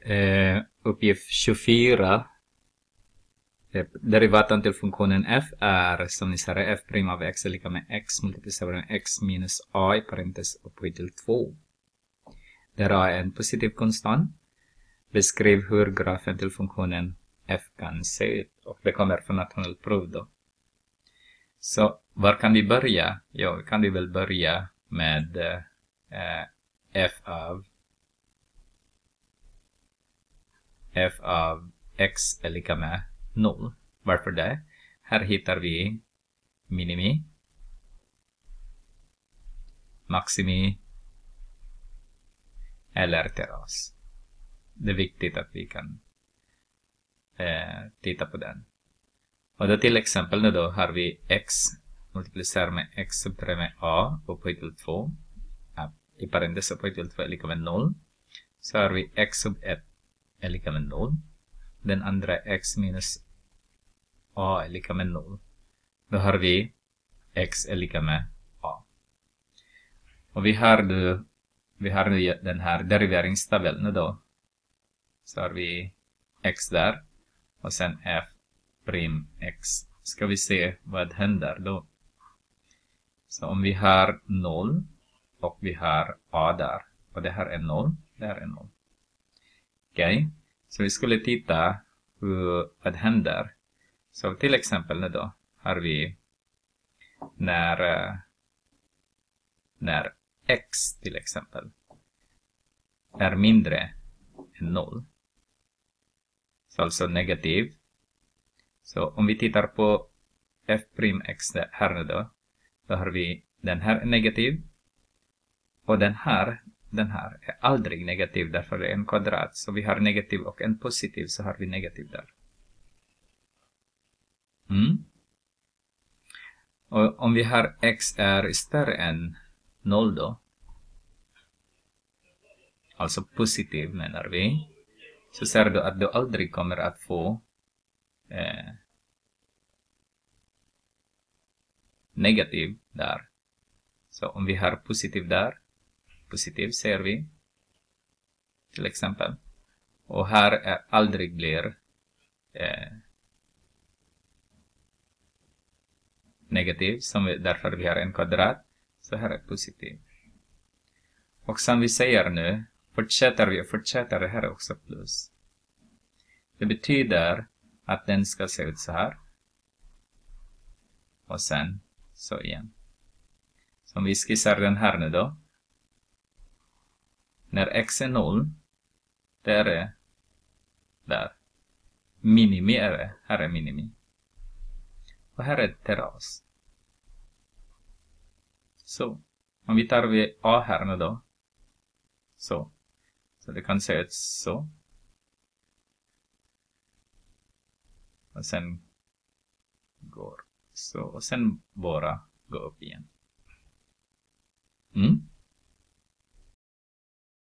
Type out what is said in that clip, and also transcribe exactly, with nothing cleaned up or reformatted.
Eh, uppgift tjugofyra. Eh, derivaten till funktionen f är, som ni ser, f' av x är lika med x multiplicerat med x minus a i parentes upphöjt till två. Där a är en positiv konstant. Beskriv hur grafen till funktionen f kan se ut. Och det kommer från nationellt prov då. Så var kan vi börja? Ja, kan vi väl börja med eh, f av f av x är lika med noll. Varför det? Här hittar vi minimi, maximi eller terras. Det är viktigt att vi kan eh, titta på den. Och då till exempel nu då har vi x multiplicerar med x sub tre med a upphöjt till två. I parentes upphöjt till två är lika med noll. Så har vi x sub ett är lika med noll. Den andra x minus a är lika med noll. Då har vi x är lika med a. Och vi har nu, vi har nu den här deriveringstabellen då. Så har vi x där. Och sen f prim x. Ska vi se vad händer då. Så om vi har noll och vi har a där. Och det här är noll. Det här är noll. Okej. Okay. Så vi skulle titta hur, vad händer. Så till exempel nu då har vi när, när x till exempel är mindre än noll. Så alltså negativ. Så om vi tittar på f'x här nu då. Då har vi den här är negativ. Och den här, den här är aldrig negativ därför det är en kvadrat. Så vi har negativ och en positiv så har vi negativ där. Mm. Och om vi har x är större än noll då. Alltså positiv menar vi. Så ser du att du aldrig kommer att få eh, negativ där. Så om vi har positiv där. Positiv ser vi. Till exempel. Och här är aldrig blir eh, negativ. Som vi, därför vi har en kvadrat. Så här är positiv. Och som vi säger nu. Fortsätter vi och fortsätter det här är också plus. Det betyder att den ska se ut så här. Och sen så igen. Så om vi skissar den här nu då. När x är noll. Där är där. Minimi är det. Här är minimi. Och här är terras. Så. Om vi tar vi a här nu då. Så. Så det kan se ut så. Och sen går så. Och sen bara gå upp igen. Mm.